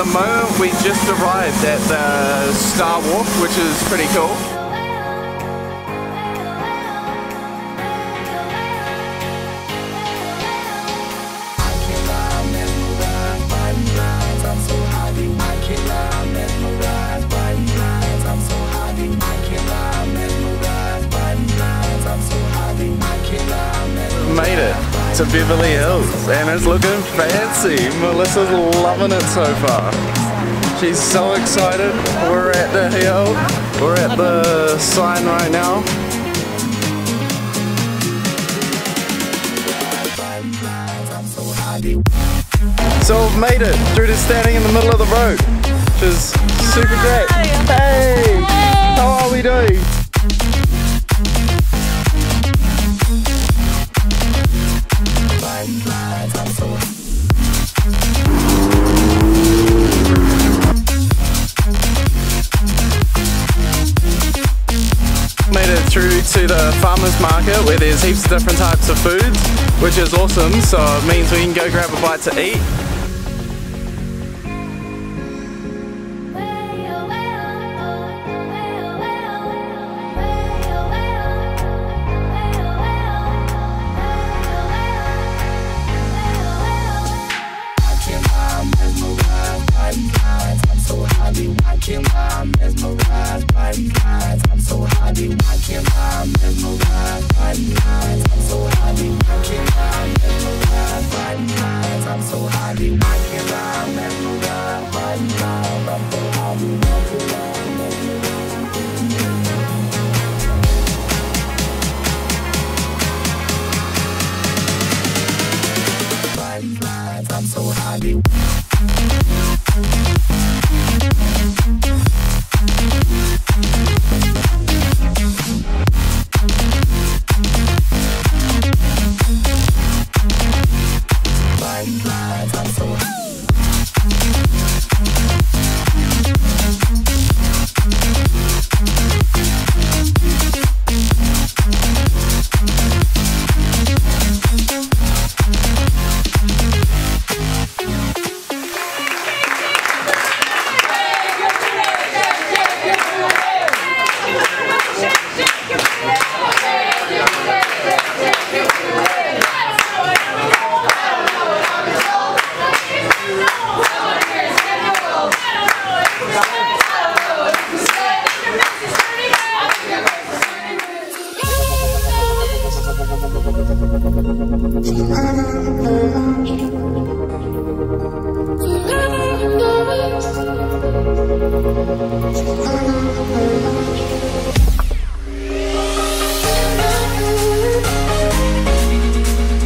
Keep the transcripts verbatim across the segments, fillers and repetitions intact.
the moment we just arrived at the Star Walk, which is pretty cool. Made it to Beverly Hills and it's looking fancy. Melissa's loving it so far. She's so excited. We're at the hill. We're at the sign right now. So we've made it through to standing in the middle of the road, which is super great. Hey! How are we doing? Made it through to the farmers market where there's heaps of different types of foods, which is awesome, so it means we can go grab a bite to eat. I'm so happy.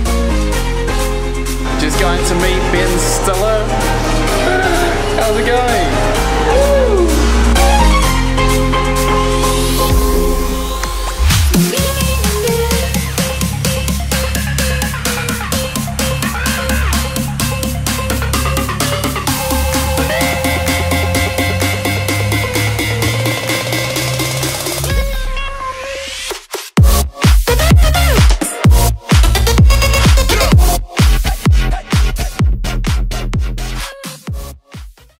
Just going to meet Ben Stiller. How's it going?